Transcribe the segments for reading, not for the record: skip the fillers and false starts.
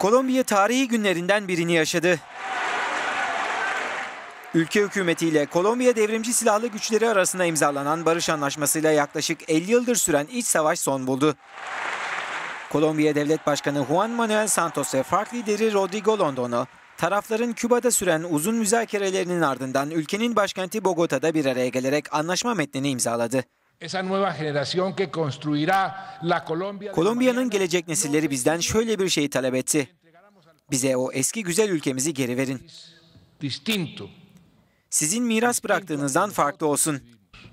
Kolombiya tarihi günlerinden birini yaşadı. Ülke hükümetiyle Kolombiya Devrimci Silahlı Güçleri arasında imzalanan barış anlaşmasıyla yaklaşık 50 yıldır süren iç savaş son buldu. Kolombiya Devlet Başkanı Juan Manuel Santos ve FARC lideri Rodrigo Londono, tarafların Küba'da süren uzun müzakerelerinin ardından ülkenin başkenti Bogota'da bir araya gelerek anlaşma metnini imzaladı. Kolombiya'nın gelecek nesilleri bizden şöyle bir şey talep etti: bize o eski güzel ülkemizi geri verin. Sizin miras bıraktığınızdan farklı olsun.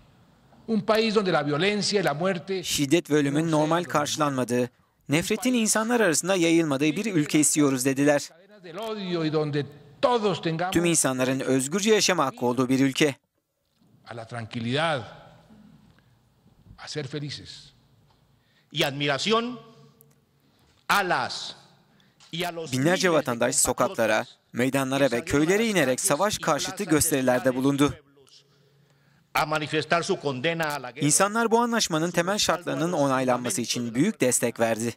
Şiddet ve ölümün normal karşılanmadığı, nefretin insanlar arasında yayılmadığı bir ülke istiyoruz dediler. Tüm insanların özgürce yaşama hakkı olduğu bir ülke. Binlerce vatandaş sokaklara, meydanlara ve köylere inerek savaş karşıtı gösterilerde bulundu. İnsanlar bu anlaşmanın temel şartlarının onaylanması için büyük destek verdi.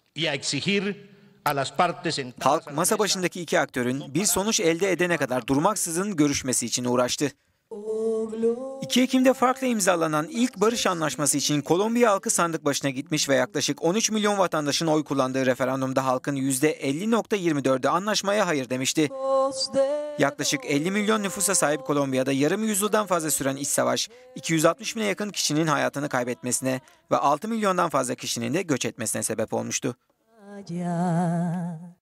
Halk masa başındaki iki aktörün bir sonuç elde edene kadar durmaksızın görüşmesi için uğraştı. 2 Ekim'de FARC'la imzalanan ilk barış anlaşması için Kolombiya halkı sandık başına gitmiş ve yaklaşık 13 milyon vatandaşın oy kullandığı referandumda halkın %50,24'ü anlaşmaya hayır demişti. Yaklaşık 50 milyon nüfusa sahip Kolombiya'da yarım yüzyıldan fazla süren iç savaş, 260 bine yakın kişinin hayatını kaybetmesine ve 6 milyondan fazla kişinin de göç etmesine sebep olmuştu.